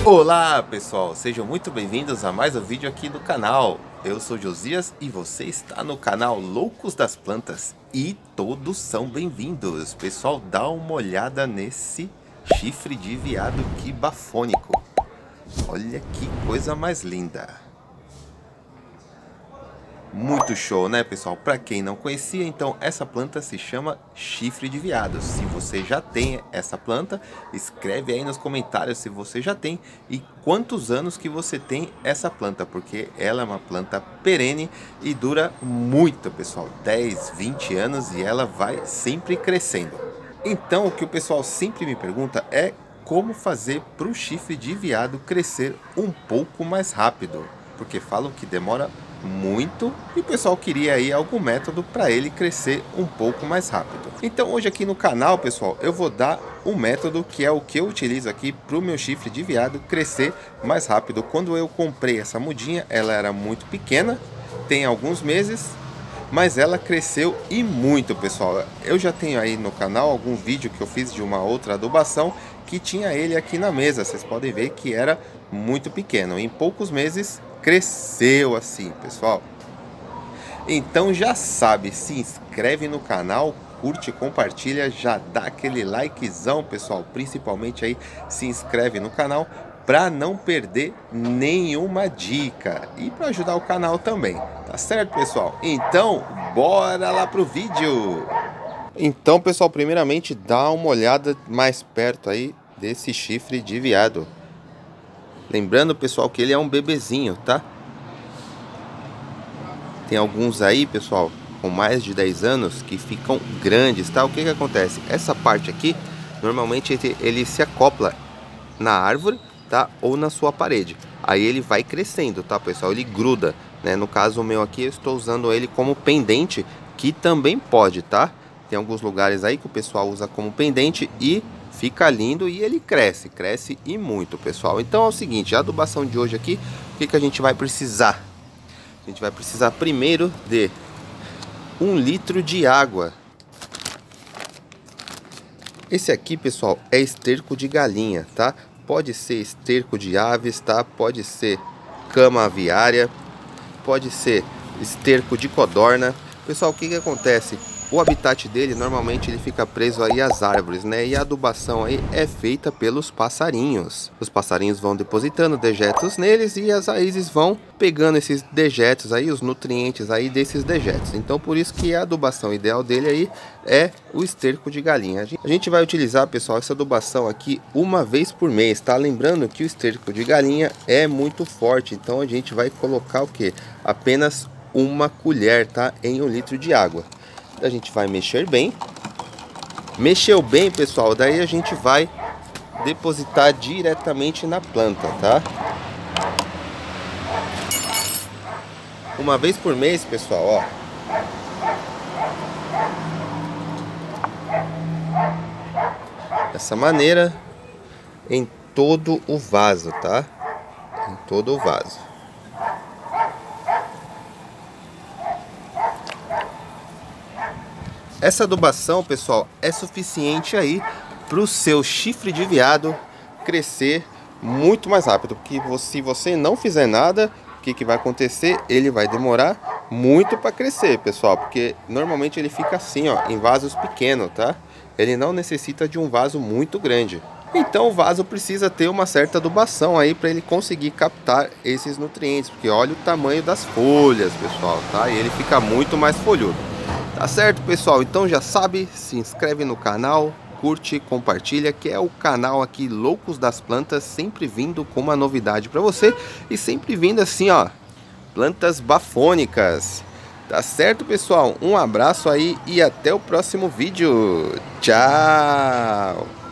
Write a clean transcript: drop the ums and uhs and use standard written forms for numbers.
Olá pessoal, sejam muito bem-vindos a mais um vídeo aqui do canal. Eu sou Josias e você está no canal Loucos das Plantas e todos são bem-vindos. Pessoal, dá uma olhada nesse chifre de veado que bafônico. Olha que coisa mais linda. Muito show, né pessoal? Para quem não conhecia, então essa planta se chama chifre de veado. Se você já tem essa planta, escreve aí nos comentários se você já tem e quantos anos que você tem essa planta, porque ela é uma planta perene e dura muito, pessoal, 10, 20 anos e ela vai sempre crescendo. Então o que o pessoal sempre me pergunta é como fazer para o chifre de veado crescer um pouco mais rápido, porque falam que demora muito e o pessoal queria aí algum método para ele crescer um pouco mais rápido. Então hoje aqui no canal, pessoal, eu vou dar um método que é o que eu utilizo aqui para o meu chifre de veado crescer mais rápido. Quando eu comprei essa mudinha, ela era muito pequena, tem alguns meses, mas ela cresceu e muito, pessoal. Eu já tenho aí no canal algum vídeo que eu fiz de uma outra adubação que tinha ele aqui na mesa. Vocês podem ver que era muito pequeno. Em poucos meses cresceu assim, pessoal. Então já sabe, se inscreve no canal, curte, compartilha, já dá aquele likezão, pessoal. Principalmente aí se inscreve no canal para não perder nenhuma dica e para ajudar o canal também, tá certo, pessoal? Então bora lá pro vídeo. Então, pessoal, primeiramente dá uma olhada mais perto aí desse chifre de veado. Lembrando, pessoal, que ele é um bebezinho, tá? Tem alguns aí, pessoal, com mais de 10 anos que ficam grandes, tá? O que que acontece? Essa parte aqui, normalmente ele se acopla na árvore, tá? Ou na sua parede. Aí ele vai crescendo, tá, pessoal? Ele gruda, né? No caso o meu aqui, eu estou usando ele como pendente, que também pode, tá? Tem alguns lugares aí que o pessoal usa como pendente e fica lindo e ele cresce e muito, pessoal. Então é o seguinte, a adubação de hoje aqui, o que que a gente vai precisar? A gente vai precisar primeiro de 1 litro de água. Esse aqui, pessoal, é esterco de galinha, tá? Pode ser esterco de aves, tá? Pode ser cama aviária, pode ser esterco de codorna. Pessoal, o que que acontece? O habitat dele, normalmente ele fica preso aí às árvores, né? E a adubação aí é feita pelos passarinhos. Os passarinhos vão depositando dejetos neles e as raízes vão pegando esses dejetos aí, os nutrientes aí desses dejetos. Então por isso que a adubação ideal dele aí é o esterco de galinha. A gente vai utilizar, pessoal, essa adubação aqui uma vez por mês, tá? Lembrando que o esterco de galinha é muito forte, então a gente vai colocar o que? Apenas 1 colher, tá? Em 1 litro de água. A gente vai mexer bem. Mexeu bem, pessoal, daí a gente vai depositar diretamente na planta, tá? Uma vez por mês, pessoal, ó. Dessa maneira, em todo o vaso, tá? Em todo o vaso. Essa adubação, pessoal, é suficiente aí para o seu chifre de veado crescer muito mais rápido. Porque se você não fizer nada, o que que vai acontecer? Ele vai demorar muito para crescer, pessoal. Porque normalmente ele fica assim, ó, em vasos pequenos, tá? Ele não necessita de um vaso muito grande. Então o vaso precisa ter uma certa adubação aí para ele conseguir captar esses nutrientes. Porque olha o tamanho das folhas, pessoal, tá? E ele fica muito mais folhudo. Tá certo, pessoal? Então já sabe, se inscreve no canal, curte, compartilha, que é o canal aqui Loucos das Plantas, sempre vindo com uma novidade para você e sempre vindo assim, ó, plantas bafônicas. Tá certo, pessoal? Um abraço aí e até o próximo vídeo. Tchau!